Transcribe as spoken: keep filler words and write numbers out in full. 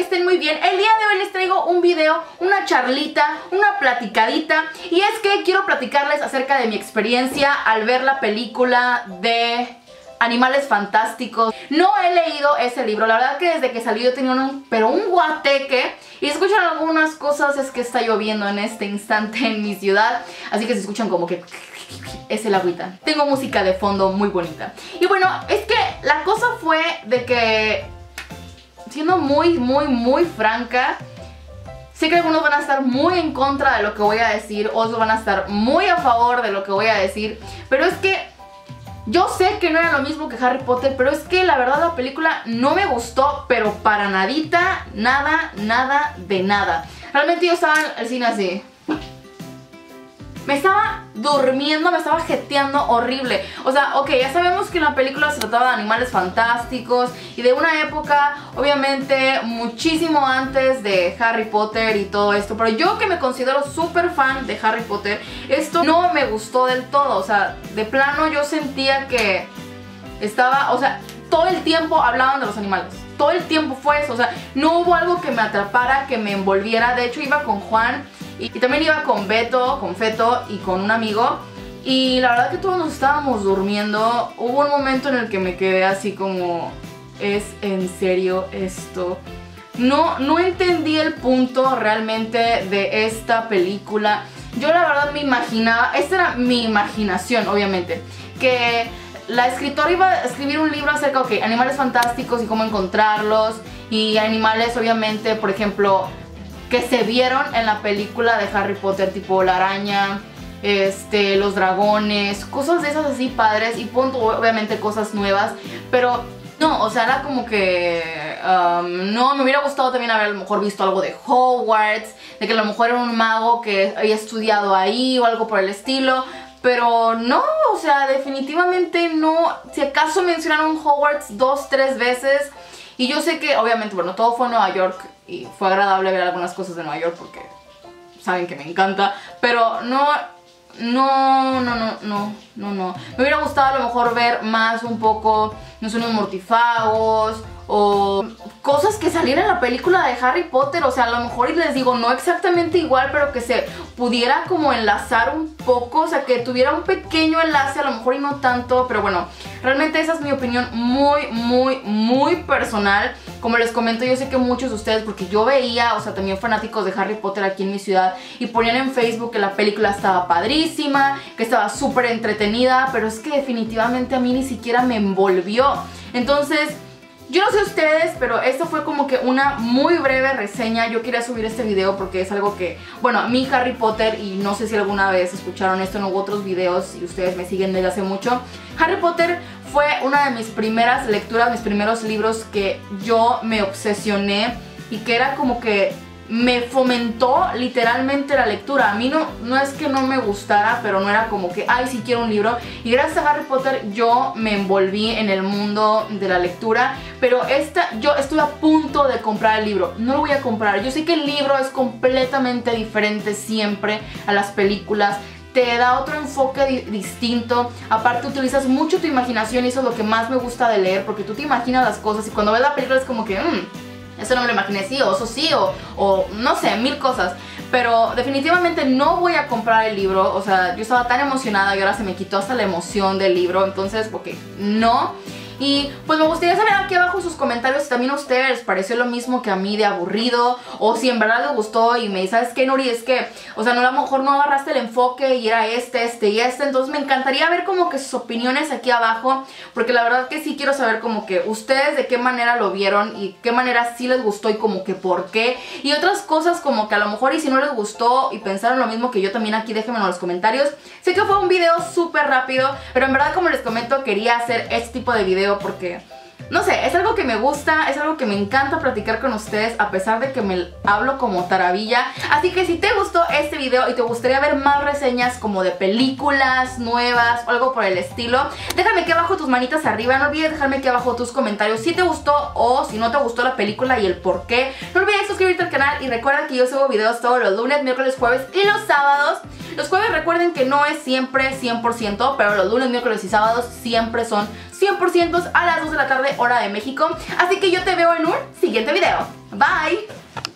estén muy bien. El día de hoy les traigo un video, una charlita, una platicadita. Y es que quiero platicarles acerca de mi experiencia al ver la película de Animales Fantásticos. No he leído ese libro, la verdad que desde que salió yo tenía un, pero un guateque. Y si escuchan algunas cosas es que está lloviendo en este instante en mi ciudad. Así que se escuchan como que es el agüita. Tengo música de fondo muy bonita. Y bueno, es que la cosa fue de que, siendo muy, muy, muy franca, sé que algunos van a estar muy en contra de lo que voy a decir, otros van a estar muy a favor de lo que voy a decir, pero es que yo sé que no era lo mismo que Harry Potter, pero es que la verdad la película no me gustó, pero para nadita, nada, nada de nada. Realmente yo estaba en el cine así. Me estaba durmiendo, me estaba jeteando horrible. O sea, ok, ya sabemos que en la película se trataba de animales fantásticos y de una época, obviamente, muchísimo antes de Harry Potter y todo esto. Pero yo, que me considero súper fan de Harry Potter, esto no me gustó del todo. O sea, de plano yo sentía que estaba, o sea, todo el tiempo hablaban de los animales. Todo el tiempo fue eso, o sea, no hubo algo que me atrapara, que me envolviera. De hecho, iba con Juan y, y también iba con Beto, con Feto y con un amigo. Y la verdad que todos nos estábamos durmiendo. Hubo un momento en el que me quedé así como, ¿es en serio esto? No, no entendí el punto realmente de esta película. Yo la verdad me imaginaba, esta era mi imaginación obviamente, que la escritora iba a escribir un libro acerca de okay, animales fantásticos y cómo encontrarlos. Y animales obviamente, por ejemplo, que se vieron en la película de Harry Potter, tipo la araña, este, los dragones, cosas de esas así padres. Y punto, obviamente cosas nuevas. Pero no, o sea, era como que um, no, me hubiera gustado también haber a lo mejor visto algo de Hogwarts, de que a lo mejor era un mago que había estudiado ahí o algo por el estilo. Pero no, o sea, definitivamente no. Si acaso mencionaron Hogwarts dos, tres veces. Y yo sé que, obviamente, bueno, todo fue en Nueva York y fue agradable ver algunas cosas de Nueva York porque saben que me encanta. Pero no, no, no, no, no, no, no. Me hubiera gustado a lo mejor ver más un poco, no sé, unos mortífagos o cosas que salieran en la película de Harry Potter. O sea, a lo mejor, y les digo, no exactamente igual, pero que se pudiera como enlazar un poco. O sea, que tuviera un pequeño enlace, a lo mejor y no tanto. Pero bueno, realmente esa es mi opinión muy, muy, muy personal. Como les comento, yo sé que muchos de ustedes, porque yo veía, o sea, también fanáticos de Harry Potter aquí en mi ciudad, y ponían en Facebook que la película estaba padrísima, que estaba súper entretenida, pero es que definitivamente a mí ni siquiera me envolvió. Entonces, yo no sé ustedes, pero esto fue como que una muy breve reseña. Yo quería subir este video porque es algo que, bueno, a mí Harry Potter, y no sé si alguna vez escucharon esto en otros videos y ustedes me siguen desde hace mucho, Harry Potter fue una de mis primeras lecturas, mis primeros libros que yo me obsesioné y que era como que me fomentó literalmente la lectura. A mí no, no es que no me gustara, pero no era como que, ay, sí quiero un libro. Y gracias a Harry Potter yo me envolví en el mundo de la lectura. Pero esta, yo estuve a punto de comprar el libro. No lo voy a comprar. Yo sé que el libro es completamente diferente siempre a las películas. Te da otro enfoque di distinto. Aparte utilizas mucho tu imaginación y eso es lo que más me gusta de leer, porque tú te imaginas las cosas y cuando ves la película es como que mmm, eso no me lo imaginé, sí, o eso sí, o, o no sé, mil cosas. Pero definitivamente no voy a comprar el libro. O sea, yo estaba tan emocionada y ahora se me quitó hasta la emoción del libro. Entonces, ok, no. Y pues me gustaría saber aquí abajo sus comentarios si también a ustedes les pareció lo mismo que a mí de aburrido, o si en verdad les gustó y me dice, ¿sabes qué, Nuri? Es que, o sea, no, a lo mejor no agarraste el enfoque y era este, este y este. Entonces me encantaría ver como que sus opiniones aquí abajo, porque la verdad que sí quiero saber como que ustedes de qué manera lo vieron y qué manera sí les gustó y como que por qué. Y otras cosas como que a lo mejor y si no les gustó y pensaron lo mismo que yo también aquí, déjenmelo en los comentarios. Sé que fue un video súper rápido, pero en verdad, como les comento, quería hacer este tipo de video porque, no sé, es algo que me gusta, es algo que me encanta platicar con ustedes, a pesar de que me hablo como taravilla. Así que si te gustó este video y te gustaría ver más reseñas como de películas nuevas o algo por el estilo, déjame aquí abajo tus manitas arriba. No olvides dejarme aquí abajo tus comentarios si te gustó o si no te gustó la película y el por qué. No olvides suscribirte al canal y recuerda que yo subo videos todos los lunes, miércoles, jueves y los sábados. Los jueves recuerden que no es siempre cien por ciento, pero los lunes, miércoles y sábados siempre son cien por ciento a las dos de la tarde hora de México. Así que yo te veo en un siguiente video. Bye.